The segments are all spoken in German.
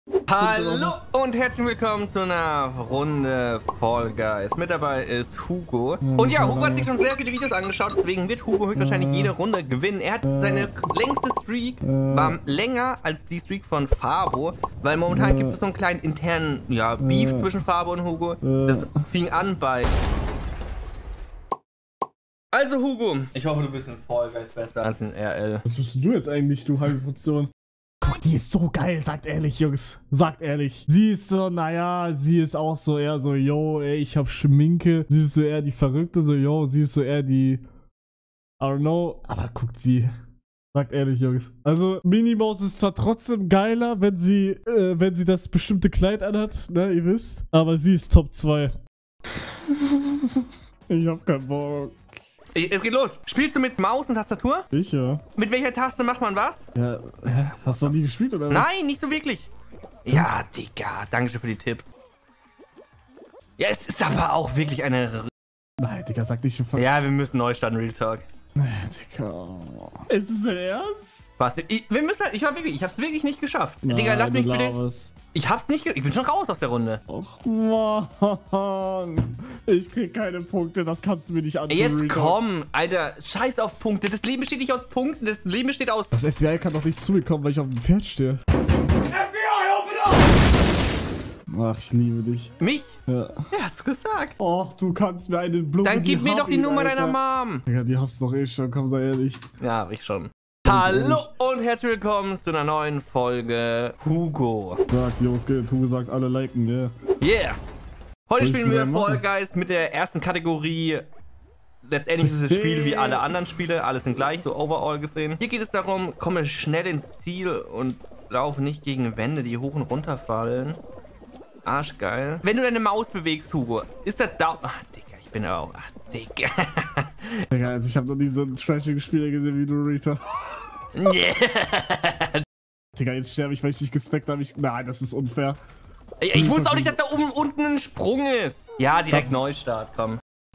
Hallo und herzlich willkommen zu einer Runde Fall Guys. Mit dabei ist Hugo. Und ja, Hugo hat sich schon sehr viele Videos angeschaut, deswegen wird Hugo höchstwahrscheinlich jede Runde gewinnen. Er hat seine längste Streak, war länger als die Streak von Fabo, weil momentan gibt es so einen kleinen internen Beef zwischen Fabo und Hugo. Das fing an bei... Also Hugo, ich hoffe, du bist in Fall Guys besser als in RL. Was tust du jetzt eigentlich, du halbe Portion? Die ist so geil, sagt ehrlich, Jungs. Sagt ehrlich. Sie ist so, naja, sie ist auch so eher so, yo, ey, ich hab Schminke. Sie ist so eher die Verrückte, so, yo, sie ist so eher die, I don't know. Aber guckt sie. Sagt ehrlich, Jungs. Also, Minnie Maus ist zwar trotzdem geiler, wenn sie das bestimmte Kleid anhat, ne, ihr wisst. Aber sie ist Top 2. Ich hab keinen Bock. Es geht los. Spielst du mit Maus und Tastatur? Sicher. Mit welcher Taste macht man was? Ja, hast du noch nie gespielt, oder was? Nein, nicht so wirklich. Ja, Digga, danke schön für die Tipps. Ja, es ist aber auch wirklich eine... Nein, Digga, sag nicht schon. Ja, wir müssen neu starten, Real Talk. Digga. Ist es dein Ernst? Was? Wir müssen halt... Ich hab's wirklich nicht geschafft. Nein, Digga, lass mich bitte... Laberst. Ich hab's nicht... Ich bin schon raus aus der Runde. Och, Mann. Ich krieg keine Punkte, das kannst du mir nicht antun. Jetzt komm, Alter. Scheiß auf Punkte. Das Leben besteht nicht aus Punkten. Das Leben besteht aus... Das FBI kann doch nicht zu mir kommen, weil ich auf dem Pferd stehe. FBI, open up! Ach, ich liebe dich. Mich? Ja. Er hat's gesagt. Och, du kannst mir eine Blume. Dann gib mir doch die Nummer deiner Mom. Digga, die hast du doch eh schon, komm, sei ehrlich. Ja, hab ich schon. Hallo und herzlich willkommen zu einer neuen Folge Hugo. Sagt, los geht. Hugo sagt, alle liken, yeah. Yeah. Heute spielen wir Fall machen? Guys mit der ersten Kategorie. Letztendlich ist es ein Spiel wie alle anderen Spiele. Alles sind gleich, so overall gesehen. Hier geht es darum, komme schnell ins Ziel und laufe nicht gegen Wände, die hoch und runter fallen. Arschgeil. Wenn du deine Maus bewegst, Hugo, ist das da... Ach, Digga, ich bin auch... Ach, Digga. Digga, also ich hab noch nie so einen trashigen Spieler gesehen wie du, Rita. Yeah. Digga, jetzt sterbe ich, weil ich dich gespeckt habe. Nein, das ist unfair. Ich wusste auch nicht, dass da oben unten ein Sprung ist. Ja, direkt Das... Neustart, komm.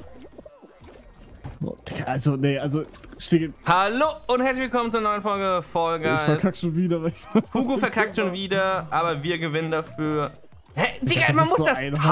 Oh, Digga, also, nee, also... Hallo und herzlich willkommen zur neuen Folge Fall Guys. Ich verkack schon wieder. Hugo verkackt schon wieder, aber wir gewinnen dafür. Hä? Digga, man muss so das timen?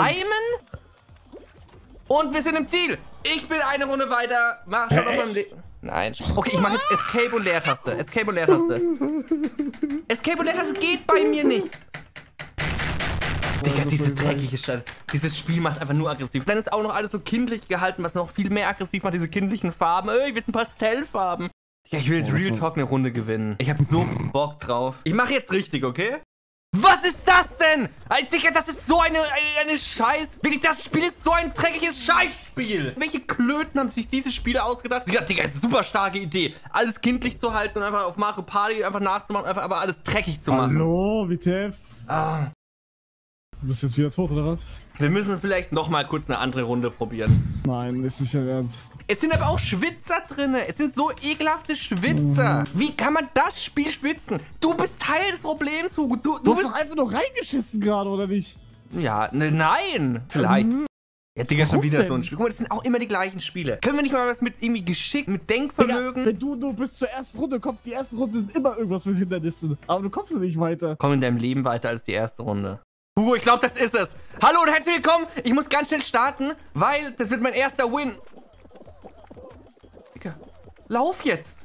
Und wir sind im Ziel. Ich bin eine Runde weiter. Mach schon auf meinem Leben. Nein. Okay, ich mache jetzt Escape und Leertaste. Escape und Leertaste. Escape und Leertaste geht bei mir nicht. Digga, diese dreckige Stadt. Dieses Spiel macht einfach nur aggressiv. Dann ist auch noch alles so kindlich gehalten, was noch viel mehr aggressiv macht. Diese kindlichen Farben. Ich will Pastellfarben. Ja, ich will jetzt Real Talk eine Runde gewinnen. Ich hab so Bock drauf. Ich mache jetzt richtig, okay? Was ist das denn? Alter, Digga, das ist so eine Scheiß... Wirklich, das Spiel ist so ein dreckiges Scheißspiel. Welche Klöten haben sich diese Spiele ausgedacht? Digga, ist eine super starke Idee. Alles kindlich zu halten und einfach auf Mario Party einfach nachzumachen, einfach aber alles dreckig zu machen. Hallo, WTF? Ah. Du bist jetzt wieder tot, oder was? Wir müssen vielleicht noch mal kurz eine andere Runde probieren. Nein, ist nicht dein Ernst. Es sind aber auch Schwitzer drin. Es sind so ekelhafte Schwitzer. Wie kann man das Spiel schwitzen? Du bist Teil des Problems, Hugo. Du Du hast bist doch einfach nur reingeschissen gerade, oder nicht? Ja, nein. Vielleicht. Ja, Digga, schon wieder denn? so ein Spiel. Guck mal, das sind auch immer die gleichen Spiele. Können wir nicht mal was mit irgendwie Geschick, mit Denkvermögen? Digga, wenn du nur bis zur ersten Runde kommst, die erste Runde sind immer irgendwas mit Hindernissen. Aber du kommst nicht weiter. Komm in deinem Leben weiter als die erste Runde. Hugo, ich glaube, das ist es. Hallo und herzlich willkommen. Ich muss ganz schnell starten, weil das wird mein erster Win. Digga, lauf jetzt.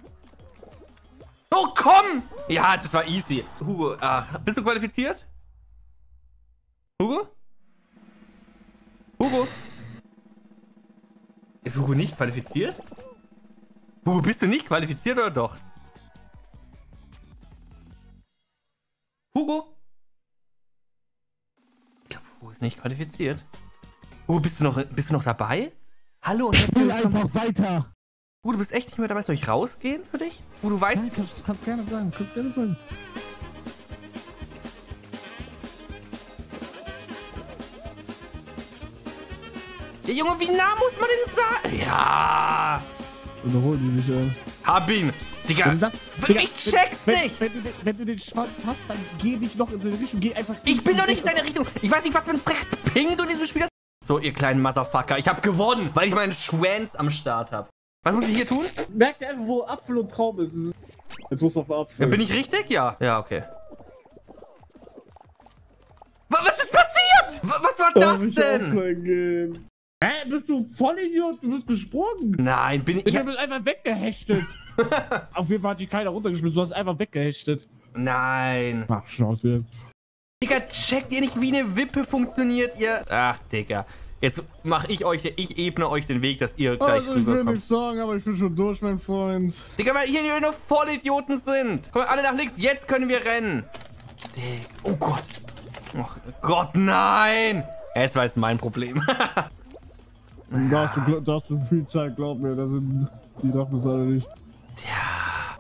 Oh, komm. Ja, das war easy. Hugo, ach, bist du qualifiziert? Hugo? Hugo? Ist Hugo nicht qualifiziert? Hugo, bist du nicht qualifiziert oder doch? Hugo? Ich glaube, Hugo ist nicht qualifiziert. Hugo, bist du noch dabei? Hallo und Spiel einfach weiter. Hugo, du bist echt nicht mehr dabei. Soll ich rausgehen für dich? Hugo, du weißt... Nein, kannst gerne sagen. Kannst gerne sagen. Ja, Junge, wie nah muss man denn sagen? Ja! Und dann holen die sich ein. Hab ihn! Digga, ich check's nicht! Wenn du den Schwanz hast, dann geh nicht noch in seine Richtung. Geh einfach... Ich bin doch nicht in seine Richtung! Ich weiß nicht, was für ein Drecksping du in diesem Spiel hast. So, ihr kleinen Motherfucker, ich hab gewonnen, weil ich meinen Schwanz am Start hab. Was muss ich hier tun? Merk dir einfach, wo Apfel und Traum ist. Jetzt musst du auf Apfel. Ja, bin ich richtig? Ja. Ja, okay. war das denn? Hä, bist du Vollidiot? Du bist gesprungen. Nein, bin ich... Ich hab mich einfach weggehechtet. Auf jeden Fall hat dich keiner runtergespielt, du hast einfach weggehechtet. Nein. Ach, Schnauze jetzt. Digga, checkt ihr nicht, wie eine Wippe funktioniert, ihr? Ach, Digga. Jetzt ich ebne euch den Weg, dass ihr gleich Also, ich will rüberkommt. nichts sagen, aber ich bin schon durch, mein Freund. Digga, weil hier nur Vollidioten sind. Kommt alle nach links, jetzt können wir rennen. Digga. Oh Gott. Oh Gott, nein. Es war jetzt mein Problem. Da hast du viel Zeit, glaub mir, die darf das alle nicht. Ja.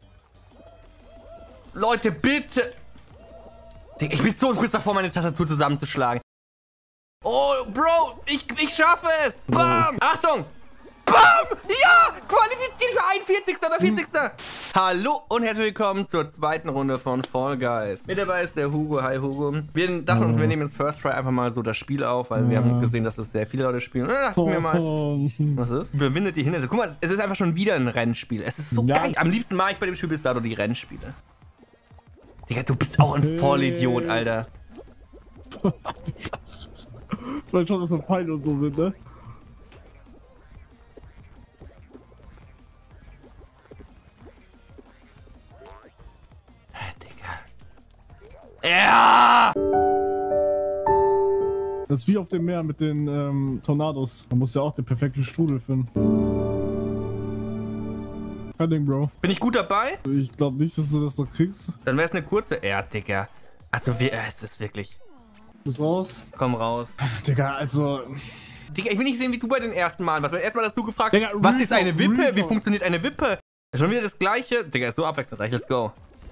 Leute, bitte. Digga, ich bin so kurz davor, meine Tastatur zusammenzuschlagen. Oh, Bro, ich schaffe es. Bam. Achtung. Bam. Ja, qualifiziert für 41. oder 40. Hallo und herzlich willkommen zur zweiten Runde von Fall Guys. Mit dabei ist der Hugo. Hi, Hugo. Wir dachten uns, wir nehmen jetzt First Try einfach mal so das Spiel auf, weil wir haben gesehen, dass es sehr viele Leute spielen. Und dann dachte ich mir mal, was ist? Überwindet die Hindernisse. Guck mal, es ist einfach schon wieder ein Rennspiel. Es ist so geil. Am liebsten mache ich bei dem Spiel bis dato die Rennspiele. Digga, du bist auch ein Vollidiot, Alter. Ich weiß schon, dass so Pfeile und so sind, ne? Digga. Ja! Das ist wie auf dem Meer mit den Tornados. Man muss ja auch den perfekten Strudel finden. Kein Ding, Bro. Bin ich gut dabei? Ich glaube nicht, dass du das noch kriegst. Dann wäre es eine kurze. Ja, Digga. Also, es ist wirklich. Du bist raus. Komm raus. Digga, also. Digga, ich will nicht sehen, wie du bei den ersten Malen warst. Erstmal hast du gefragt, Digga, was ist eine Wippe? Real Wie Talk. funktioniert eine Wippe? Schon wieder das gleiche. Digga, ist so abwechslungsreich. Let's go.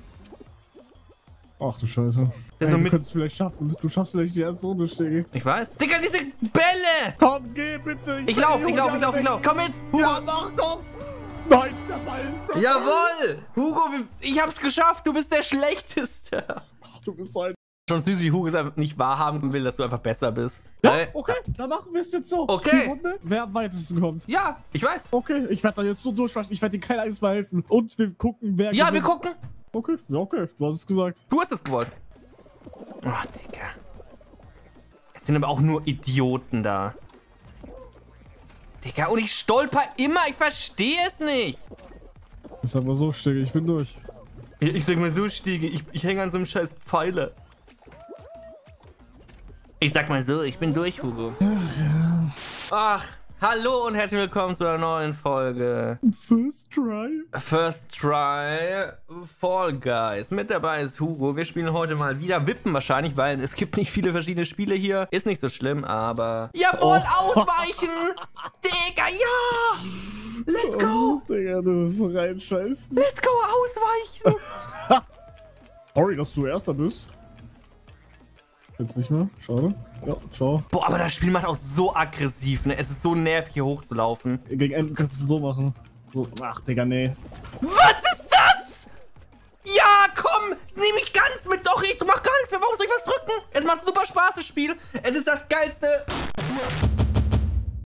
Ach du Scheiße. Das Ey, so du könntest vielleicht schaffen. Du schaffst vielleicht die erste Runde, Stegi. Ich weiß. Digga, diese Bälle! Komm, geh bitte. Ich lauf. Komm mit! Hugo! Ja, mach doch. Nein, der Ball. Jawohl! Hugo, ich hab's geschafft. Du bist der Schlechteste. Ach, du bist so ein. Schon süß, wie Hugo es einfach nicht wahrhaben will, dass du einfach besser bist. Ja, okay, dann machen wir es jetzt so. Okay. Die Runde, wer am weitesten kommt. Ja, ich weiß. Okay, ich werde dann jetzt so durchwaschen. Ich werde dir kein einziges Mal helfen. Und wir gucken, wer Ja, gewinnt. wir gucken. Okay, ja, okay. Du hast es gesagt. Du hast es gewollt. Oh, Digga. Es sind aber auch nur Idioten da. Digga, und ich stolper immer. Ich verstehe es nicht. Ich sag mal so, Stegi, ich bin durch. Ich sag mal so, Stiege, ich hänge an so einem scheiß Pfeiler. Ich sag mal so, ich bin durch, Hugo. Ach, hallo und herzlich willkommen zu einer neuen Folge. First try. First Try Fall Guys. Mit dabei ist Hugo. Wir spielen heute mal wieder Wippen wahrscheinlich, weil es gibt nicht viele verschiedene Spiele hier. Ist nicht so schlimm, aber... Jawohl, ausweichen! Digga, ja! Let's go! Digga, du musst so reinscheißen. Let's go, ausweichen! Sorry, dass du Erster bist. Jetzt nicht mehr. Schade. Ja, ciao. Boah, aber das Spiel macht auch so aggressiv, ne? Es ist so nervig, hier hochzulaufen. Gegen Ende kannst du es so machen. So. Ach, Digga, nee. Was ist das? Ja, komm! Nehm ich ganz mit. Doch, ich mach gar nichts mehr. Warum soll ich was drücken? Es macht super Spaß, das Spiel. Es ist das geilste...